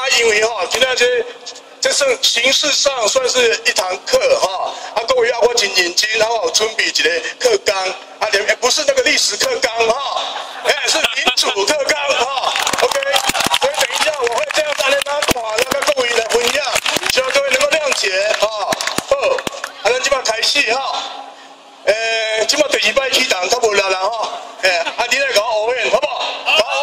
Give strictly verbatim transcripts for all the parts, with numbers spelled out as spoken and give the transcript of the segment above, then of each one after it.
因为哈，今天这这算形式上算是一堂课哈，啊，各位啊，我真认真，然后准备一个课纲，啊，连不是那个历史课纲哈，哎，是民主课纲哈 ，OK， 所以等一下我会这样大家拿看，让各位来分享，希望各位能够谅解哈。好，啊，咱即马开始哈，诶，即马第二摆起动，较无力啦哈，诶，啊，你来甲我応援，好不好？好。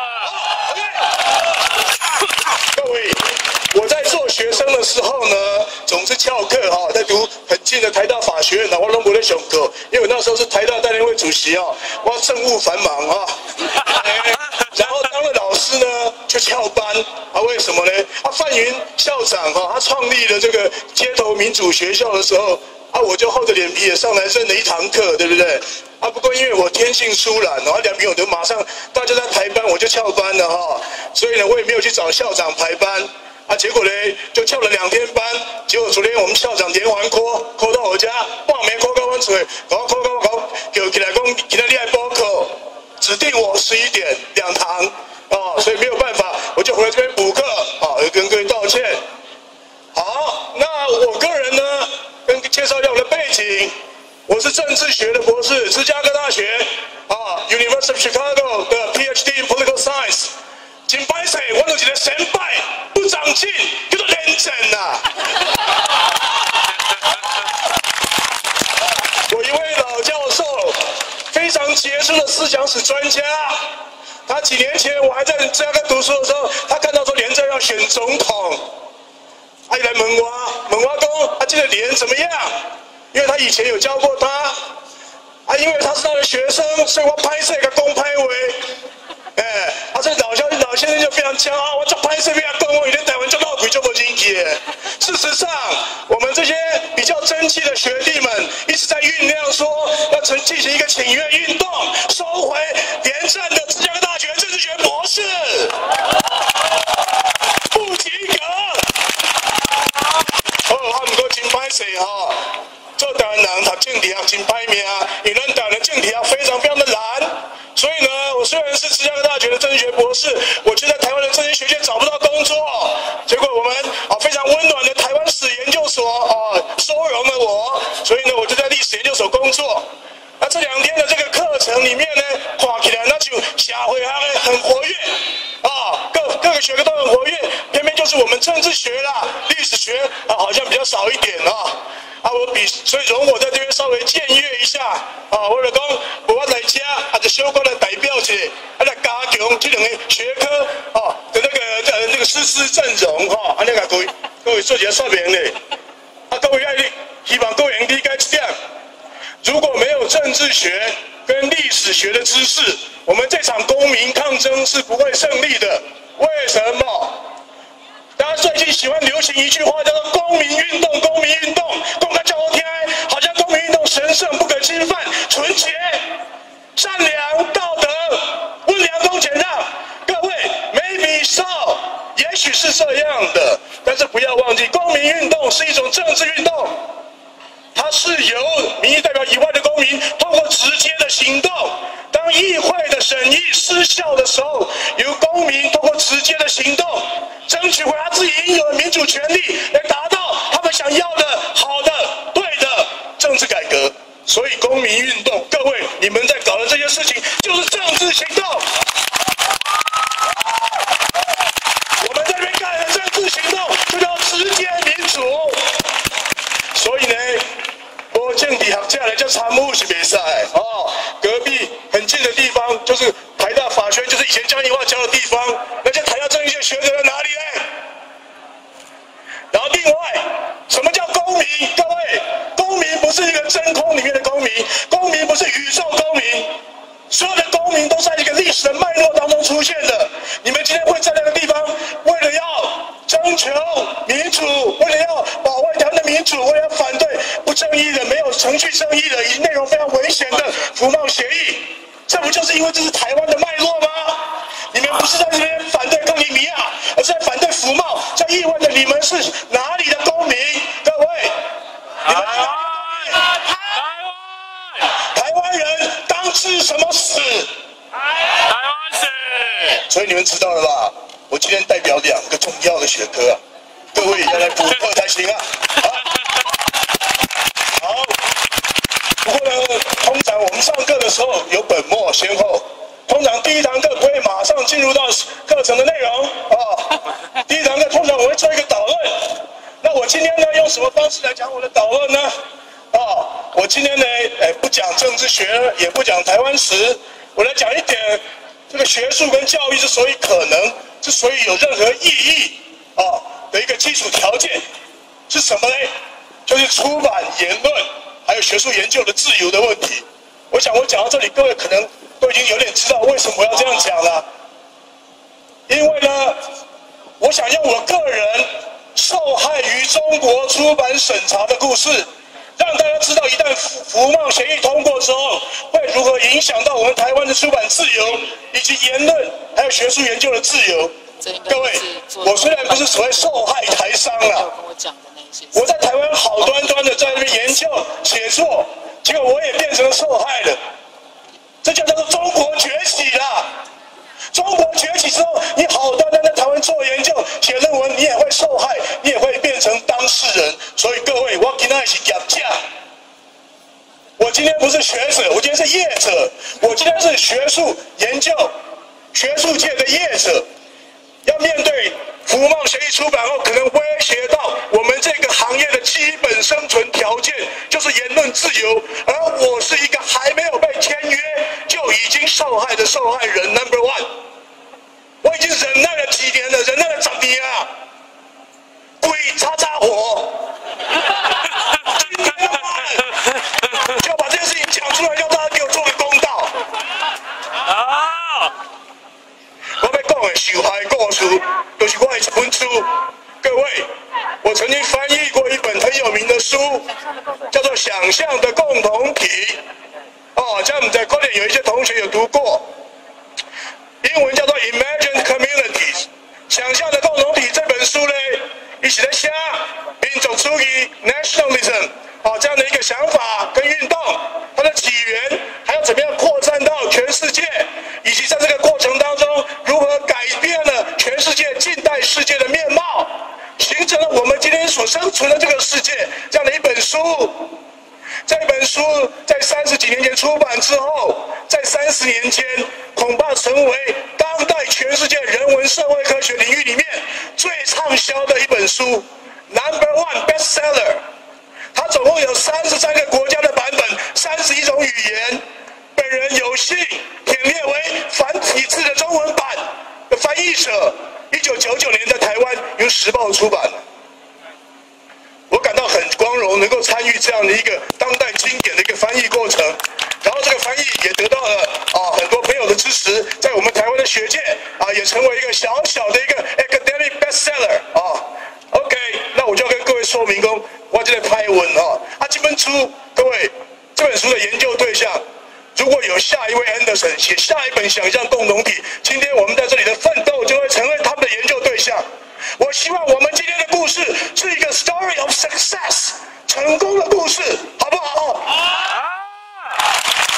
各位，我在做学生的时候呢，总是翘课哈，在读很近的台大法学院呢，我拢无咧上课，因为我那时候是台大代联会主席哦，我政务繁忙啊，然后当了老师呢就翘班啊，为什么呢？啊，范云校长哈，他创立了这个街头民主学校的时候。 啊，我就厚着脸皮也上来认了一堂课，对不对？啊，不过因为我天性疏懒，然后两边我就马上大家在排班，我就翘班了哈。所以呢，我也没有去找校长排班。啊，结果呢，就翘了两天班。结果昨天我们校长连环 call call 到我家，报名 call 到我嘴，搞 call 到搞叫起来讲，今天你来报课，指定我十一点两堂啊，所以没有办法，我就回来这边补课啊，跟各位道歉。好，那我个人呢？ 跟介绍一下我的背景，我是政治学的博士，芝加哥大学啊 ，University of Chicago 的 P H D in Political Science。真歹势，我就是一个神败不长进，叫做认真呐。我一位老教授，非常杰出的思想史专家。他几年前我还在芝加哥读书的时候，他看到说连战要选总统。 他一来问我，问我讲，啊，这个脸怎么样？因为他以前有教过他，啊，因为他是他的学生，所以我拍摄个公拍为，哎，啊，这老先老先生就非常骄傲，我做拍摄非常讲，我以前台湾做闹鬼做不进去。事实上，我们这些比较争气的学弟们一直在酝酿说，要成进行一个请愿运动，收回连战的芝加哥大学政治学博士，不及格。 好，啊，不过真歹势吼，做台湾人读政治学真歹命，因为咱台湾的政治学非常非常的难，所以呢，我虽然是芝加哥大学的政治学博士，我却在台湾的政治学界找不到工作，结果我们啊非常温暖的台湾史研究所啊收容了我，所以呢，我就在历史研究所工作。那这两天的这个课程里面呢，看起来那就社会还很活跃。 啊，各各个学科都很活跃，偏偏就是我们政治学啦、历史学啊，好像比较少一点啊。啊，我比所以容我在这边稍微僭越一下啊，我就讲，我来家啊，就小可来代表一下，啊来加强这两个学科啊的那个呃那个师资阵容哈，啊，那个各位各位做一下说明嘞。啊，各位要希望各位能理解一点，如果没有政治学跟历史学的知识， 我们这场公民抗争是不会胜利的，为什么？大家最近喜欢流行一句话，叫做“公民运动”，公民运动，公开叫我听，好像公民运动神圣不可侵犯，纯洁、善良、道德、温良恭俭让。各位 ，maybe so， 也许是这样的，但是不要忘记，公民运动是一种政治运动。 它是由民意代表以外的公民通过直接的行动，当议会的审议失效的时候，由公民通过直接的行动，争取回他自己应有的民主权利，来达到他们想要的好的、对的政治改革。所以，公民运动，各位，你们在搞的这些事情就是政治行动。我们在这边干的政治行动，就叫直接民主。所以呢。 我政治学者来叫参谋是袂使哦，隔壁很近的地方就是台大法学院，就是以前江宜桦教的地方。那些台大政治学学者在哪里呢？然后另外，什么叫公民？各位，公民不是一个真空里面的公民，公民不是宇宙公民，所有的公民都在一个历史的脉络当中出现的。你们今天会在那个地方，为了要征求民主，为了要保卫台湾的民主，为了要反对不正义的、没有程序正义的、以内容非常危险的服贸协议，这不就是因为这是台湾的脉络吗？你们不是在这边反对克里米亚，而是在反对服贸，在议会的你们是哪里的公民？各位，你们是哪里的公民？台湾人当治什么死？台湾史。所以你们知道了吧？ 我今天代表两个重要的学科啊，各位也要来补课才行啊。好，好。不过呢，通常我们上课的时候有本末先后，通常第一堂课不会马上进入到课程的内容啊。第一堂课通常我会做一个导论。那我今天呢，用什么方式来讲我的导论呢？啊，我今天呢，哎，不讲政治学，也不讲台湾史，我来讲一点这个学术跟教育之所以可能，之所以有任何意义啊的一个基础条件是什么呢？就是出版言论还有学术研究的自由的问题。我想我讲到这里，各位可能都已经有点知道为什么我要这样讲了。因为呢，我想用我个人受害于中国出版审查的故事，让大家知道一旦服贸协议通过之后，会如何影响到我们台湾的出版自由，以及言论还有学术研究的自由。各位，我虽然不是所谓受害台商啊，我在台湾好端端的在那边研究写作，结果我也变成了受害了。这就叫做中国崛起啦！中国崛起之后，你好端端在台湾做研究、写论文，你也会受害，你也会变成当事人。所以各位，我今天是业者，我今天不是学者，我今天是业者，我今天是学术研究、学术界的业者，要面对服贸协议出版后可能威胁到我们这个行业的基本生存条件，就是言论自由。而我是一个还没有被签约就已经受害的受害人 ，Number One。我已经忍耐了几年了，忍耐了十年啊！鬼叉叉火！今天嘛，就要把这件事情讲出来，让大家给我做个公道。啊！我要讲的受害故事，就是我的一本书。各位，我曾经翻译过一本很有名的书，叫做《想象的共同体》。哦，这样我们在可能有一些同学有读过。英文叫做 Imagined Communities， 想象的共同体这本书呢，一起在写民族主义 Nationalism 啊这样的一个想法跟运动，它的起源，还要怎么样扩散到全世界，以及在这个过程当中如何改变了全世界近代世界的面貌，形成了我们今天所生存的这个世界这样的一本书。这本书在三十几年前出版之后，在三十年间恐怕成为当代全世界人文社会科学领域里面最畅销的一本书 ，Number One Bestseller。它总共有三十三个国家的版本，三十一种语言。本人有幸忝列为繁体字的中文版的翻译者。一九九九年在台湾由时报出版。我感到很光荣，能够参与这样的一个当代经典的一个翻译过程，然后这个翻译也得到了啊很多朋友的支持，在我们台湾的学界啊也成为一个小小的一个 academic bestseller 啊。OK， 那我就要跟各位说明说，我这个拍文啊，啊这本书，各位这本书的研究对象，如果有下一位 Anderson 写下一本想象共同体，今天我们在这里的奋斗就会成为他们的研究对象。我希望我们今天的故事是一个 story of success， 成功的故事，好不好？啊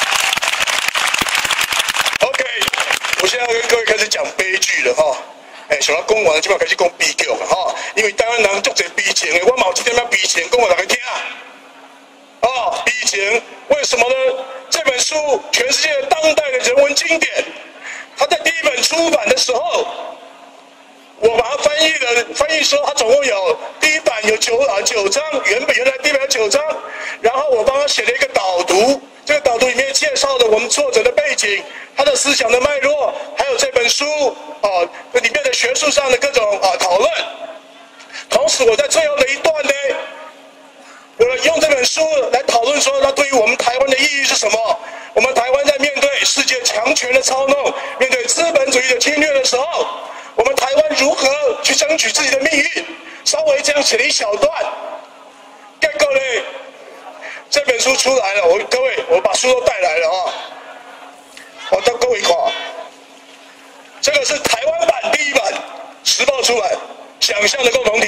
！OK， 我现在要跟各位开始讲悲剧了哈。哎、欸，想要讲完了，就要开始讲悲剧了哈。因为台湾人足侪悲情的，我嘛有一点仔悲情，讲给大家听。哦，悲情，为什么呢？这本书全世界当代的人文经典，它在第一本出版的时候。我把它翻译了，翻译说它总共有第一版有九啊九章，原本原来第一版有九章，然后我帮他写了一个导读，这个导读里面介绍了我们作者的背景、他的思想的脉络，还有这本书啊里面的学术上的各种啊讨论。同时，我在最后的一段呢，我用这本书来讨论说它对于我们台湾的意义是什么。我们台湾在面对世界强权的操弄，面对资本主义的侵略的时候。我们台湾如何去争取自己的命运？稍微这样写了一小段，结果呢，这本书出来了。我各位，我把书都带来了啊！我带各位看，这个是台湾版第一版，时报出版，《想象的共同体》，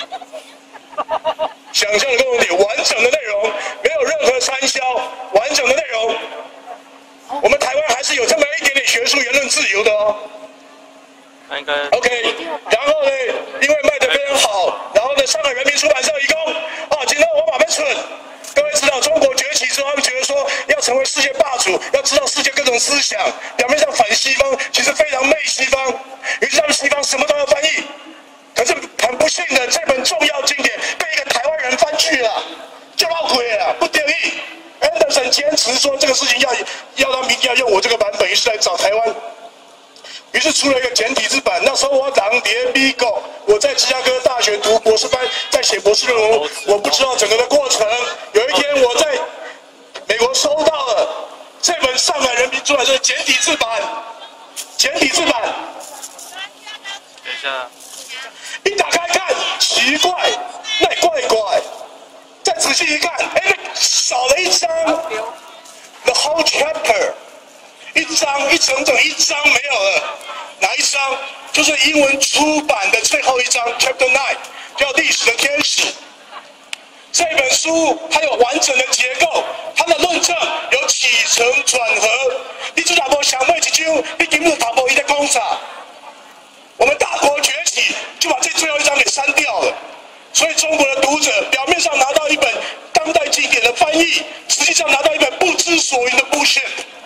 想象的共同体，完整的内容，没有任何参销，完整的内容。我们台湾还是有这么一点点学术言论自由的哦。 他应该 OK， 然后呢，因为卖得非常好，然后呢，上海人民出版社一共啊，今天我马被蠢。各位知道，中国崛起之后，他们觉得说要成为世界霸主，要知道世界各种思想，表面上反西方，其实非常媚西方。于是他们西方什么都要翻译，可是很不幸的，这本重要经典被一个台湾人翻去了，就闹鬼了，不得已。Anderson 坚持说这个事情要要他明天要用我这个版本，于是来找台湾。于是出了一个简体字版。那时候我当爹逼狗，我在芝加哥大学读博士班，在写博士论文，我不知道整个的过程。有一天我在美国收到了这本上海人民出版社的简体字版，简体字版。 等一下， 一打开看，奇怪，那也怪怪。再仔细一看，哎，少了一张 ，the whole chapter。一张一整整一张没有了，哪一张？就是英文出版的最后一章 ，Chapter Nine， 叫《历史的天使》。这本书它有完整的结构，它的论证有起承转合。你只打破想背几句，你根本打破一个工厂。我们大国崛起，就把这最后一章给删掉了。所以中国的读者表面上拿到一本当代经典的翻译，实际上拿到一本不知所云的bullshit。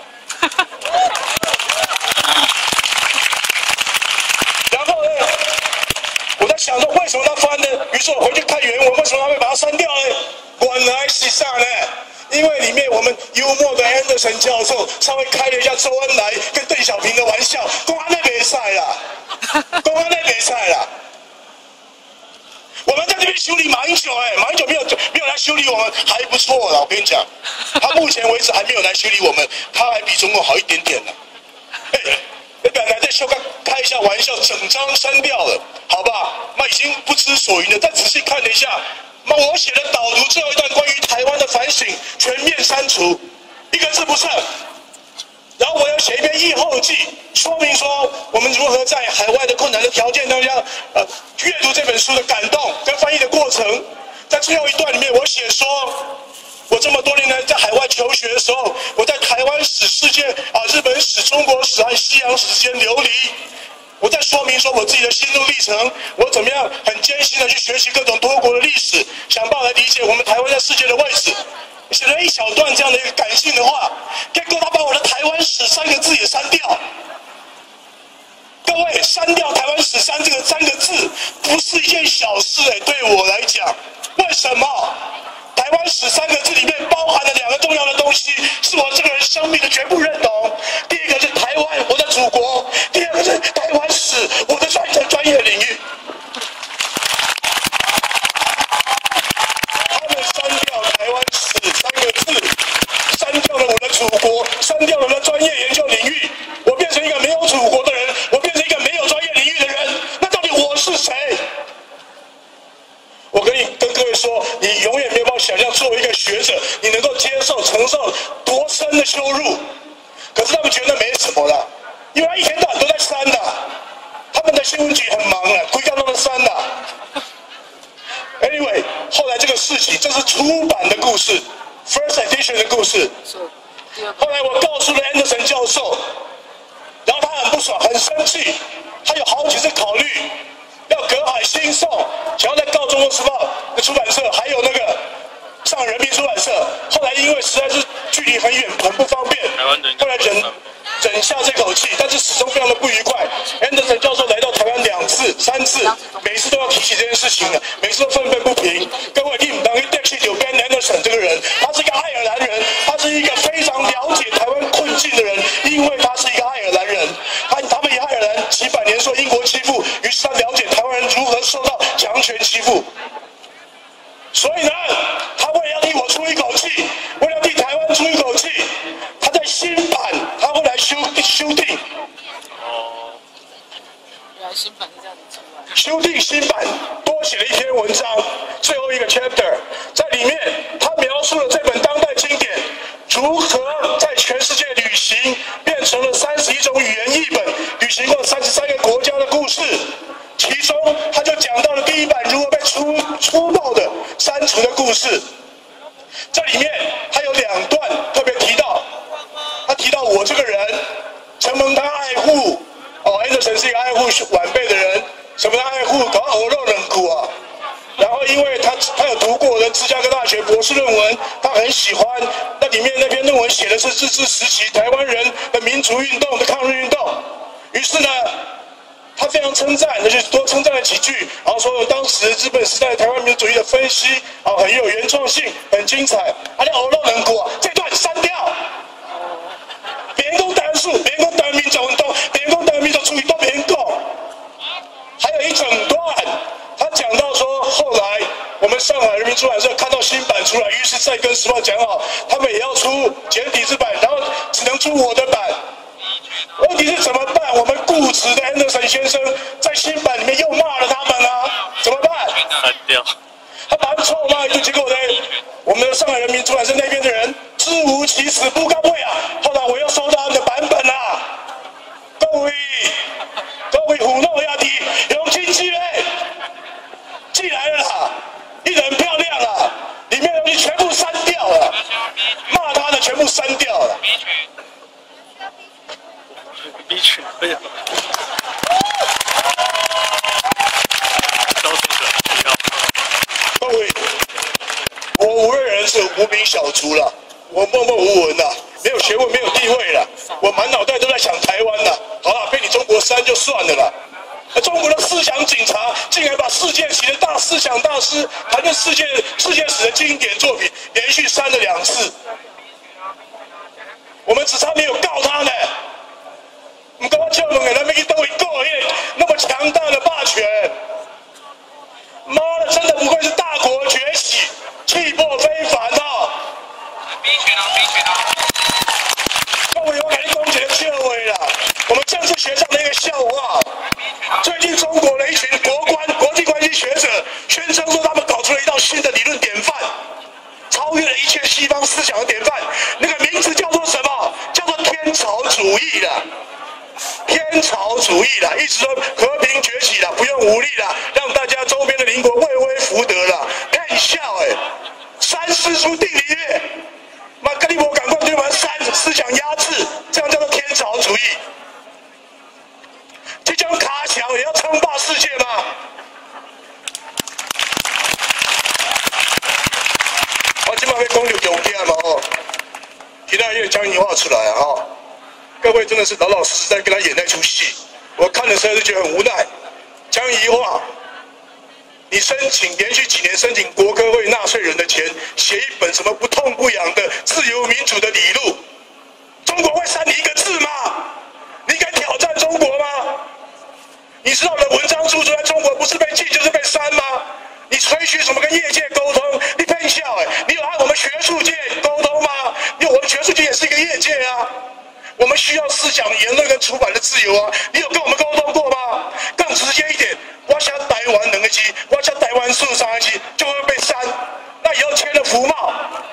然后呢，我在想说为什么他翻呢？于是我回去看原文，为什么他会把它删掉呢？原来是啥呢？因为里面我们幽默的 Anderson 教授稍微开了一下周恩来跟邓小平的玩笑，公安那没赛啦，公安那没赛啦。我们在这边修理马英九，哎，马英九没有没有来修理我们，还不错了。我跟你讲，他目前为止还没有来修理我们，他还比中共好一点点呢。哎，你本来在修开开一下玩笑，整张删掉了，好吧？那已经不知所云了。再仔细看了一下，那我写的导读最后一段关于台湾的反省，全面删除，一个字不剩。然后我要写一篇译后记，说明说我们如何在海外的困难的条件当中，呃，阅读这本书的感动跟翻译的过程。在最后一段里面，我写说，我这么多年来在海外求学的时候，我在台湾史、世界啊、日本史、中国史和西洋史之间流离。我在说明说我自己的心路历程，我怎么样很艰辛的去学习各种多国的历史，想办法来理解我们台湾在世界的位置。写了一小段这样的一个感性的话，结果他把我的台湾史三个字也删掉。各位，删掉台湾史三这个三个字不是一件小事哎，对我来讲，为什么？台湾史三个字里面包含了两个重要的东西，是我这个人生命的全部认同。第一个是台湾，我的祖国；第二个是台湾史，我的专业专业领域。他们删掉台湾史三个字，删掉了我的祖国，删掉了我的专业研究领域，我变成一个没有祖国的人，我变成一个没有专业领域的人。那到底我是谁？我跟你跟各位说，你永远没有办法想象，作为一个学者，你能够接受、承受多深的羞辱。可是他们觉得没什么了，因为他一天到晚都在删的，他们的新闻局很忙的，规纲都在删的。Anyway， 后来这个事情，这是出版的故事 ，First Edition 的故事。后来我告诉了 Anderson 教授，然后他很不爽，很生气，他有好几次考虑要隔海新送，想要再告《中国时报》的出版社，还有那个上海人民出版社。后来因为实在是距离很远，很不方便，后来忍忍下这口气，但是始终非常的不愉快。Anderson 教授来到台湾两次、三次，每次都要提起这件事情的，每次都愤愤不平。各位，你们当一对不起有 Ben Anderson 这个人，他是一个爱尔兰人，他是一个非常了解台湾困境的人，因为他是一个爱尔兰人。他他们以爱尔兰几百年受英国欺负，于是他了解台湾人如何受到强权欺负。所以呢，他为了要替我出一口气，为了替台湾出一口气，他在新版，他后来修修订。 哦， 原来新版是这样子出来。 修订新版，多写了一篇文章，最后一个 chapter， 在里面他描述了这本当代经典如何在全世界旅行，变成了三十一种语言译本，旅行过三十三个国家的故事。其中，他就讲到了第一版如何被粗粗暴的删除的故事。这里面还有两段特别提到，他提到我这个人，承蒙他爱护哦 ，Anderson 成是一个爱护晚辈的人，什么叫爱护？搞鹅肉冷苦啊！然后因为他他有读过我的芝加哥大学博士论文，他很喜欢。那里面那篇论文写的是日治时期台湾人的民族运动的抗日运动。于是呢，他非常称赞，而且多称赞了几句，然后说当时日本时代台湾民族主义的分析啊，很有原创性，很精彩。啊，你鹅肉冷苦啊，这段删掉。别人讲台湾史，别人讲台湾民族运动，别人讲台湾民族主义都别人讲。还有一整段。他讲到说，后来我们上海人民出版社看到新版出来，于是再跟时报讲好，他们也要出简体字版，然后只能出我的版。问题是怎么办？我们固执的 Anderson 先生在新版里面又骂了他们啊，怎么办？ 删掉。 他把他们臭骂一顿，结果呢，我们的上海人民出版社那边的人支吾其词，不干位啊。后来我又收到他们的版本啊，各位，各位胡闹亚弟，用经济嘞。寄来了啦，一人漂亮啦，里面的东西全部删掉了，骂他的全部删掉了。 B 群可以。 各位，我无论人是无名小卒了，我默默无闻了，没有学问，没有地位了，我满脑袋都在想台湾了。好了，被你中国删就算了啦。中国的思想警察竟然把世界级的大思想大师谈论世界世界史的经典作品连续删了两次，我们只差没有告他呢。不过我叫问，咱们去都会告那么强大的霸权，妈的，真的不愧是大国崛起，气魄非凡啊！逼群啊，逼群啊！各位，我给你讲一个笑话啦，我们政治学上的一个笑话。最近中国的一群国关国际关系学者宣称说，他们搞出了一套新的理论典范，超越了一切西方思想的典范。那个名字叫做什么？叫做天朝主义啦。天朝主义啦，意思说和平崛起啦，不用武力啦，让大家周边的邻国畏威服得啦。骗笑哎，三师出定理乐，妈跟你我赶快就把三思想压制，这样叫做天朝主义。这张卡小也要称霸世界吗？我今晚要讲六重点嘛哦，其他也讲一话出来啊哈。各位真的是老老实实在跟他演那出戏，我看的时候就觉得很无奈。江宜桦，你申请连续几年申请国科会纳税人的钱，写一本什么不痛不痒的自由民主的理路，中国会删你一个字吗？你敢挑战中国吗？你知道我的文章著出来，中国不是被禁就是被删吗？你吹嘘什么跟业界沟通？你骗笑哎！你有和我们学术界沟通吗？因为我们学术界也是一个业界啊。我们需要思想、言论跟出版的自由啊！你有跟我们沟通过吗？更直接一点，我想台湾两个字，我想台湾数三个字就会被删，那以后签了服贸，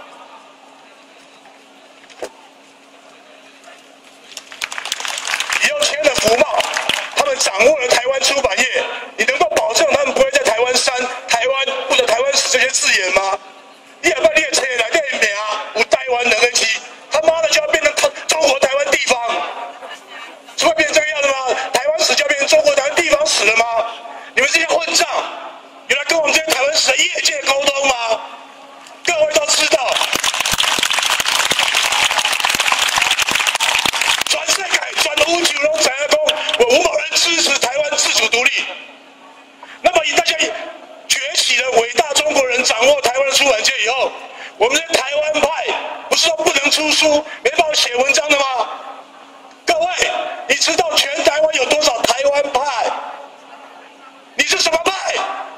以后签了服贸，他们掌握了台湾出版业，你能够保证他们不会在台湾删台湾或者台湾史这些字眼吗？你也把列车来列名有台湾两个字，他妈的就要变成中国台湾地方，是会变成这个样子吗？台湾史就要变成中国台湾地方史了吗？你们这些混账，原来跟我们这些台湾史的业界沟通吗？各位都知道，全世界全宇宙都知道，我无某人支持台湾自主独立。那么，以大家崛起的伟大中国人掌握台湾的出版界以后，我们这台湾派不是说不能出书、没办法写文章的吗？各位，你知道全台湾有多少台湾派？你是什么派？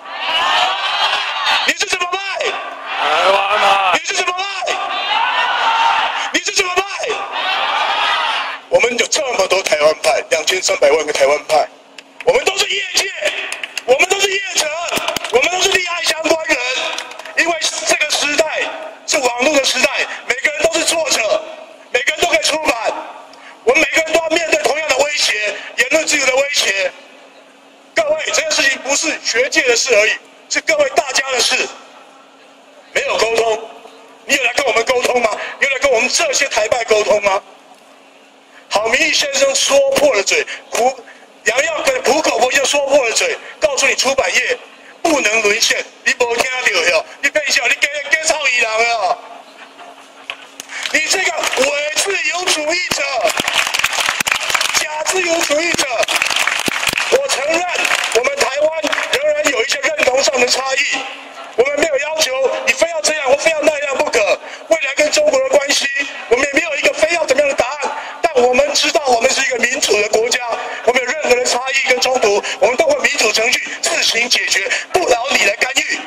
你是什么派？ 台湾派。 你是什么派？你是什么派？我们有这么多台湾派，两千三百万个台湾派，我们都是业界，我们都是业者，我们都是利害相关人，因为这个时代是网络的时代，每个人都是作者，每个人都可以出版，我们每个人都要面对同样的威胁，言论自由的威胁。各位，这件事情不是学界的事而已，是各位大家的事。没有沟通，你有来跟我们沟通吗？你有来跟我们这些台派沟通吗？郝明义先生说破了嘴，苦杨耀跟苦口婆心说破了嘴，告诉你出版业不能沦陷，你没听到哟？你骗笑，你给给操伊人哦！你这个伪自由主义者，假自由主义者，我承认我们台湾仍然有一些认同上的差异，我们没有要求你非要这样或非要那样不可。未来跟中国的关系，我们也没有一个非要怎么样的答案。但我们知道，我们是一个民主的国家，我们有任何的差异跟冲突，我们都会民主程序自行解决，不劳你来干预。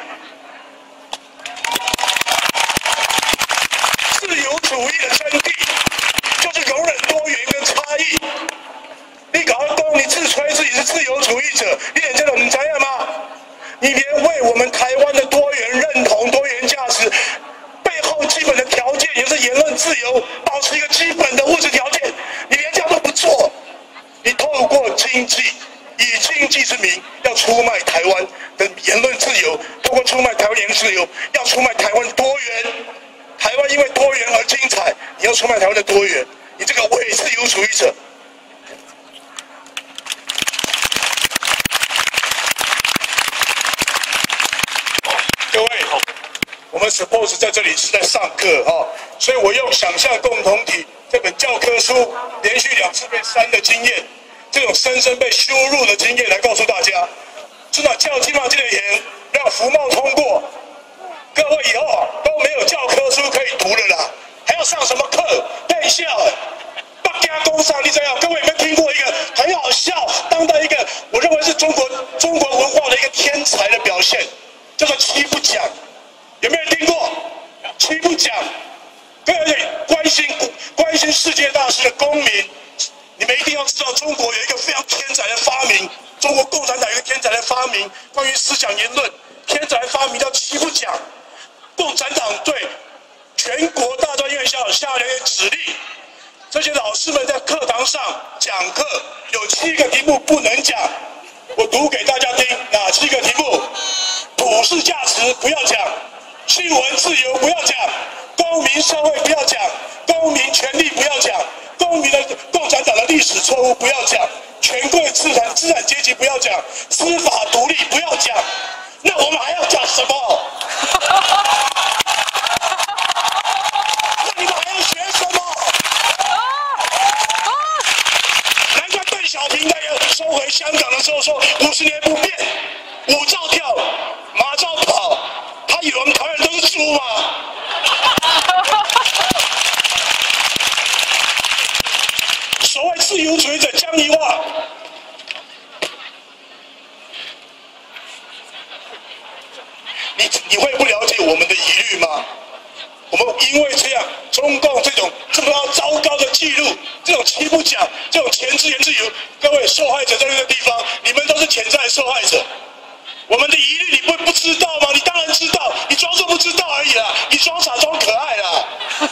自由主义的真谛就是容忍多元跟差异。你搞个公，你自吹自己是自由主义者，你连这种你知道吗？你连为我们台湾的多元认同、多元价值背后基本的条件，也就是言论自由，保持一个基本的物质条件，你连这样都不做。你透过经济，以经济之名要出卖台湾的言论自由，透过出卖台湾言论自由，要出卖台湾的多元。台湾因为多元而精彩，你要出卖台湾的多元，你这个伪自由主义者。各位，我们 suppose 在这里是在上课哈，所以我用想象共同体这本教科书连续两次被删的经验，这种深深被羞辱的经验来告诉大家，真的教基嘛这个言让服贸通过，各位以后都没有教科书可以读了啦，还要上什么课？备校哎，北京工商你知道？各位有没有听过一个很好笑，当代一个我认为是中国中国文化的一个天才的表现？叫做七不讲，有没有人听过？七不讲，各位关心关心世界大事的公民，你们一定要知道，中国有一个非常天才的发明，中国共产党有一个天才的发明，关于思想言论，天才的发明叫七不讲。共产党对全国大专院校下了一个指令，这些老师们在课堂上讲课，有七个题目不能讲，我读给大家听，哪七个题目？普世价值不要讲，新闻自由不要讲，公民社会不要讲，公民权利不要讲，公民的共产党的历史错误不要讲，权贵资产资产阶级不要讲，司法独立不要讲，那我们还要讲什么？那你们还要学什么？难怪邓小平在收回香港的时候说五十年不变，舞照跳。马照跑，他以为我们台湾人都是猪吗？所谓自由主义者江宜桦，你你会不了解我们的疑虑吗？我们因为这样，中共这种这么糟糕的记录，这种七不讲，这种前置言自由，各位受害者在这个地方，你们都是潜在受害者。我们的疑虑你不不知道吗？你当然知道，你装作不知道而已啦，你装傻装可爱啦。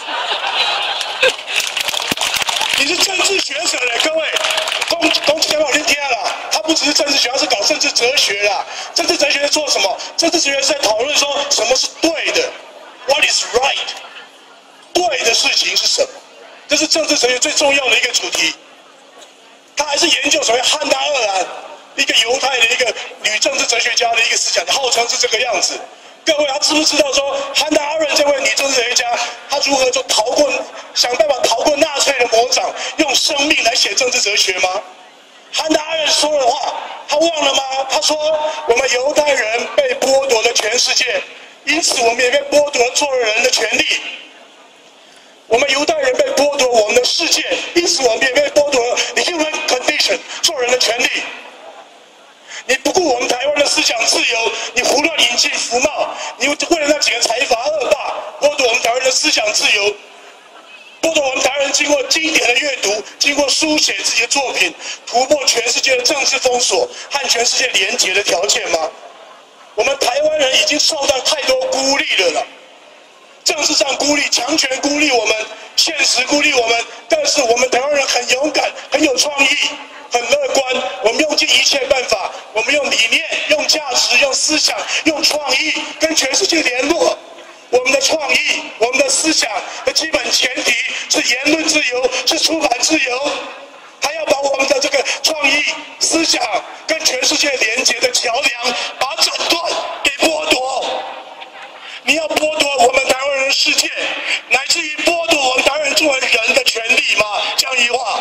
你是政治学者嘞，各位，公公讲好听听啦，他不只是政治学，他是搞政治哲学啦。政治哲学是做什么？政治哲学是在讨论说什么是对的 ，What is right？ 对的事情是什么？这是政治哲学最重要的一个主题。他还是研究所谓汉娜·鄂兰。一个犹太的一个女政治哲学家的一个思想，号称是这个样子。各位，他知不知道说，汉娜·阿伦这位女政治哲学家，她如何就逃过，想办法逃过纳粹的魔掌，用生命来写政治哲学吗？汉娜·阿伦说的话，他忘了吗？他说，我们犹太人被剥夺了全世界，因此我们也被剥夺了做人的权利。我们犹太人被剥夺我们的世界，因此我们也被剥夺了 the human condition 做人的权利。你不顾我们台湾的思想自由，你胡乱引进服贸，你为了那几个财阀恶霸，剥夺我们台湾的思想自由，剥夺我们台湾人经过经典的阅读，经过书写自己的作品，突破全世界的政治封锁和全世界连结的条件吗？我们台湾人已经受到太多孤立了啦，政治上孤立，强权孤立我们，现实孤立我们，但是我们台湾人很勇敢，很有创意。很乐观，我们用尽一切办法，我们用理念、用价值、用思想、用创意跟全世界联络。我们的创意、我们的思想的基本前提是言论自由，是出版自由，还要把我们的这个创意思想跟全世界连接的桥梁，把整段给剥夺。你要剥夺我们台湾人的世界，乃至于剥夺我们台湾人作为人的权利吗？江宜桦。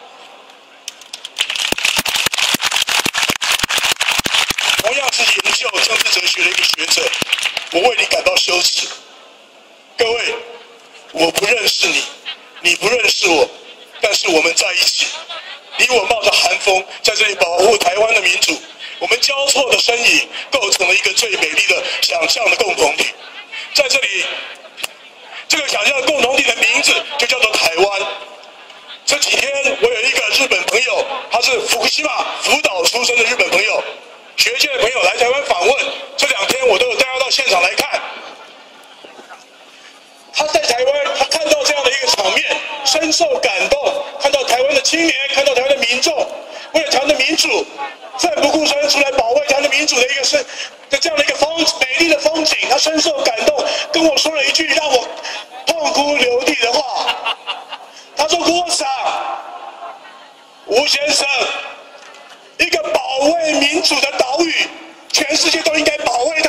同样是研究政治哲学的一个学者，我为你感到羞耻。各位，我不认识你，你不认识我，但是我们在一起。你我冒着寒风在这里保护台湾的民主，我们交错的身影构成了一个最美丽的想象的共同体。在这里，这个想象的共同体的名字就叫做台湾。这几天我有一个日本朋友，他是福库西玛福岛出生的日本朋友，学界的朋友来台湾访问，这两天我都有带他到现场来看。他在台湾，他看到这样的一个场面，深受感动。看到台湾的青年，看到台湾的民众，为了台湾的民主，奋不顾身出来保卫台湾的民主的一个是的这样的一个风美丽的风景，他深受感动，跟我说了一句让我痛哭流涕的话。他说：“郭桑，吴先生，一个保卫民主的岛屿，全世界都应该保卫它。”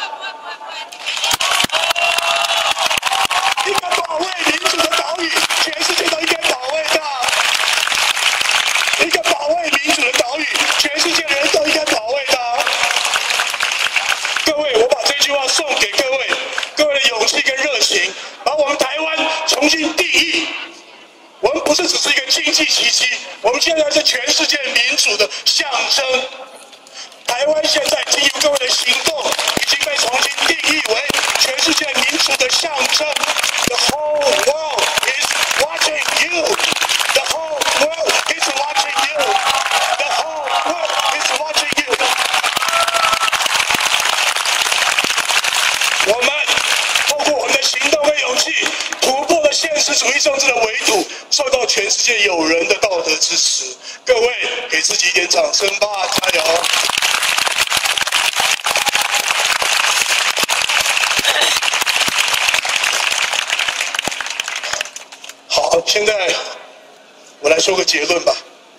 一个保卫民主的岛屿，全世界都应该保卫它。一个保卫民主的岛屿，全世界的人都应该保卫它。各位，我把这句话送给各位，各位的勇气跟热情，把我们台湾重新定义。我们不是只是一个经济奇迹，我们现在是全世界民主的象征。台湾现在经由各位的行动，已经被重新定义为全世界民主的象征。The whole world is watching you. The whole world is watching you. The whole world is watching you. 我们透过我们的行动跟勇气，突破了现实主义政治的围堵，受到全世界友人的道德支持。各位，给自己一点掌声吧，加油！好，现在我来说个结论吧。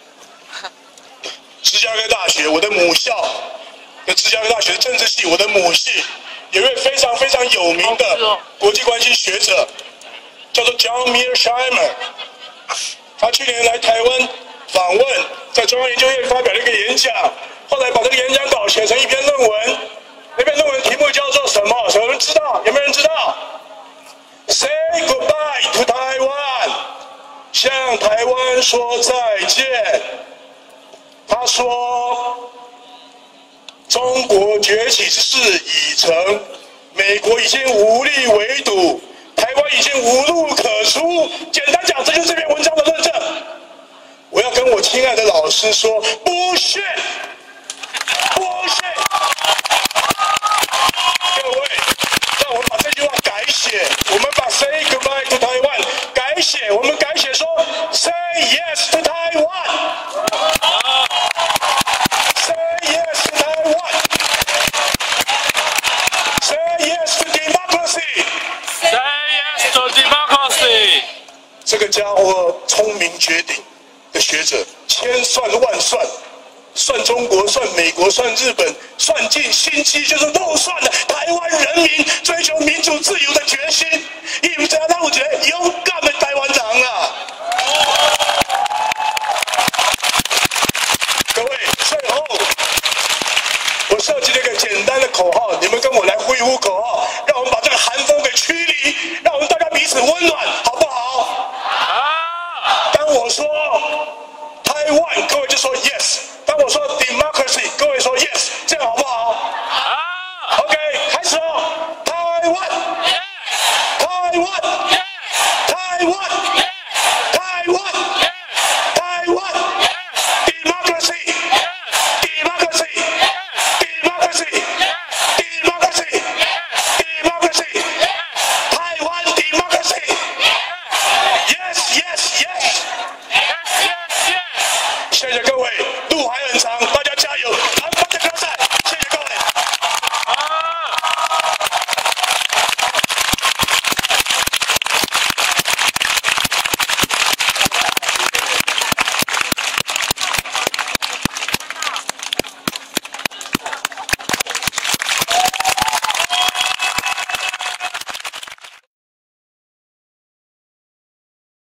芝加哥大学，我的母校，跟芝加哥大学的政治系，我的母系，有一位非常非常有名的国际关系学者，叫做 John Mearsheimer。他去年来台湾访问，在中央研究院发表了一个演讲，后来把这个演讲稿写成一篇论文。那篇论文题目叫做什么？有人知道？有没有人知道 ？Say goodbye to Taiwan， 向台湾说再见。他说，中国崛起之势已成，美国已经无力围堵，台湾已经无路可出。简单讲，这就是这篇文章的论证。我要跟我亲爱的老师说，不是，不是。各位，让我们把这句话改写，我们把 Say goodbye to Taiwan 改写，我们改写说 Say yes to Taiwan。Say yes to Taiwan。Say yes to democracy。 Say yes to democracy。 这个家伙聪明绝顶的学者，千算万算。算中国，算美国，算日本，算尽心机，就是漏算了台湾人民追求民主自由的决心。